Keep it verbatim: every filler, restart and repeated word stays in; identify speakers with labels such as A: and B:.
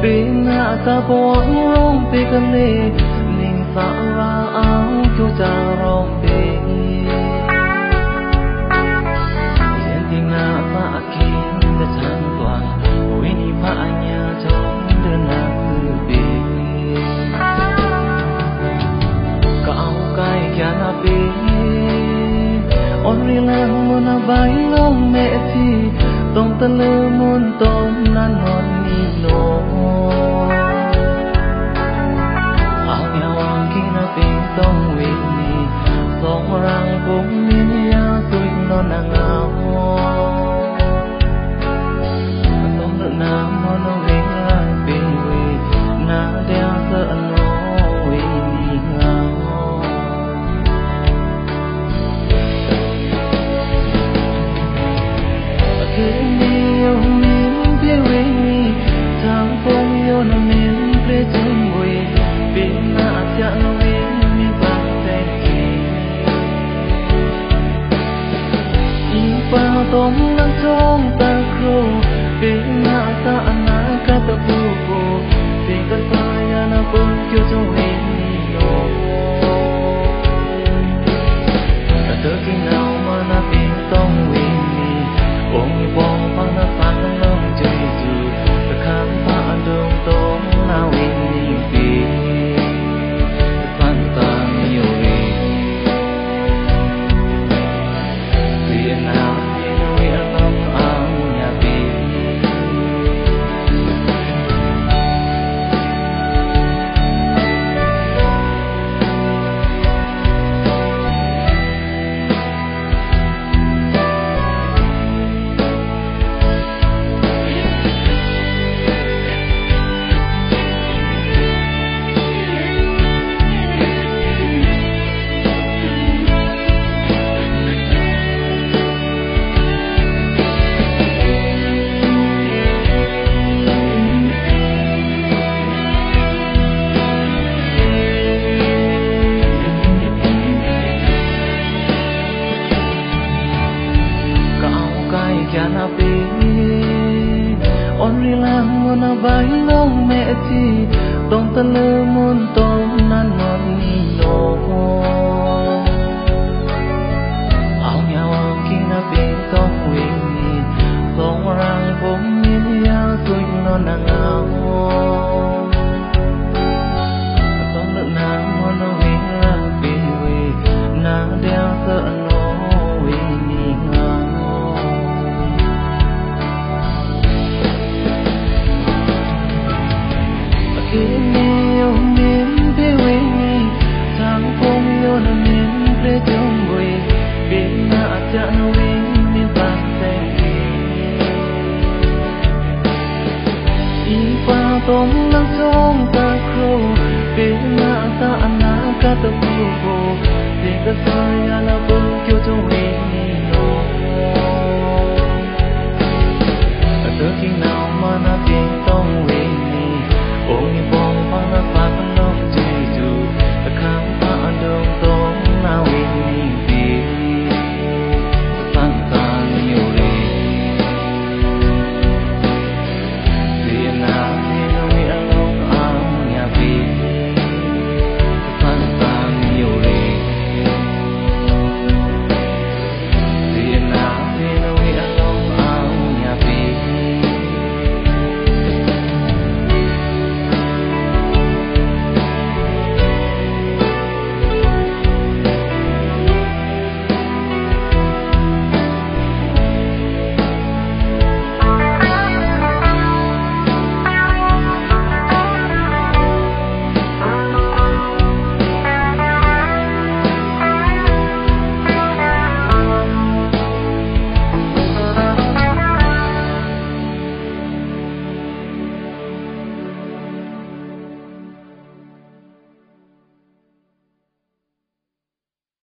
A: bên hạ ta buông rong về gần lệ ninh xa ra áo cho cha rong về hiện tình na ta kín đã chẳng toàn ôi ni phá nhà trong đơn na tư về cao cái kia na về ôn ri lang muốn na bay long mẹ thì tông ta lơ muốn tông nan ngon ni nô áo nhau kia na bên tông về ni song răng cũng miên ya tuổi non nàng áo tông đợi nam môn nó về lại về về na đeo sợ nó về ni ngao yêu miên phía về ni thang phong yêu nó miên phía trong về bên na cha nó về miên vang tay in pa tôm nắng trong ta khô bên na ta na cả ta bu bu bên cái tay na bưng cho trong về ni no ta tới khi nào mà na bên trong về ni ôm bông phăng na phăng lâm chơi dù ta khám phá đường tông nào về ni về phán ta nhiều về vì nào vì nuôi lòng áo nhà về kia na về ôn ri lang muốn na bay long mẹ thì tông ta lơ muốn tông nan non ni nô áo nhau kia na về tông về ni song răng cũng miên ya tuổi non nàng áo tông đợi nàng muốn nó về là về về nàng đeo sợ nó về ni ngao yêu miên phía về ni thang phong yêu nó miên phía trong về bên na cha nó về miên vang tay in pa tôm nắng trong ta khô bên na ta na cả ta bu bu bên cái sai là